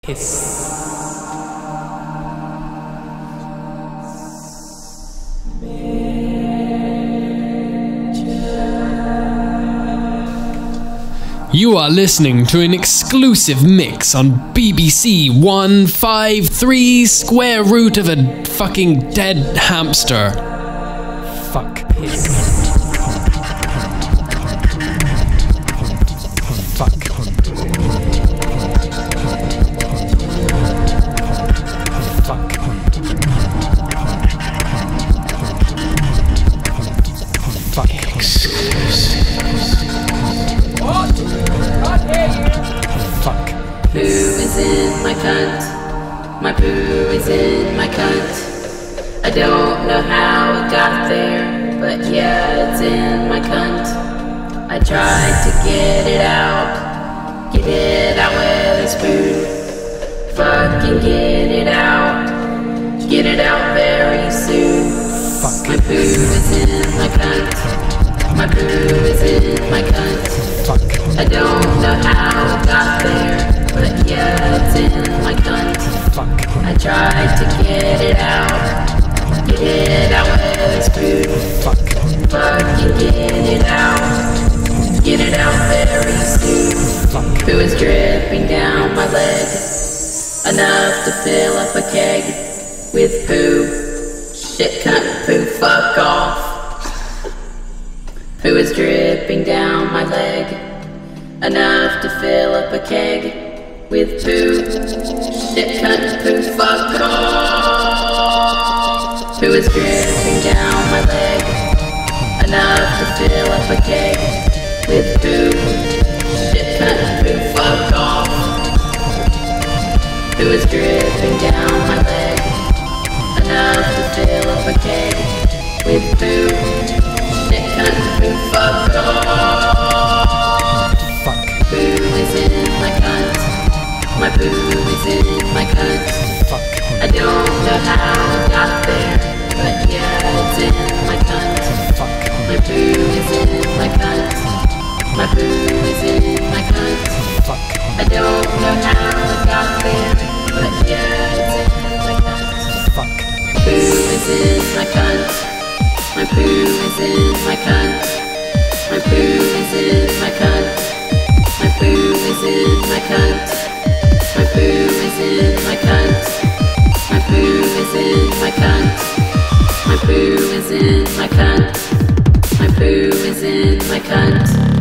Piss. You are listening to an exclusive mix on BBC 153 square root of a fucking dead hamster. Fuck. Piss. Fuck. Poo is in my cunt. My poo is in my cunt. I don't know how it got there, but yeah, it's in my cunt. I tried to get it out with a spoon. Fucking get it out very soon. My poo is in my cunt. My poo is in my cunt. I don't know how it got there, but yeah, it's in my cunt. I tried to get it out with a spoon. Fucking get it out very soon. Poo is dripping down my leg, enough to fill up a keg with poo. Shit, cunt, poo, fuck off. Poo is dripping down my leg, enough to fill up a keg with poo. Shit, cunt, poo, fuck off. Poo is dripping down my leg, enough to fill up a keg with poo. Shit, cunt, poo, fuck off. Poo is dripping down my leg, enough to fill up a keg with poo. Shit, cunt, poo, fuck off. Poo is in my cunt. My poo is in my cunt. I don't know how it got there, but yeah, it's in my cunt. My poo is in my cunt. My poo is in my cunt. I don't know how it got there, but yeah, it's in my cunt. Poo is in my cunt. My poo is in my cunt. My poo is in my cunt. My poo is in my cunt. My poo is in my cunt. My poo is in my cunt. My poo is in my cunt. My poo is in my cunt.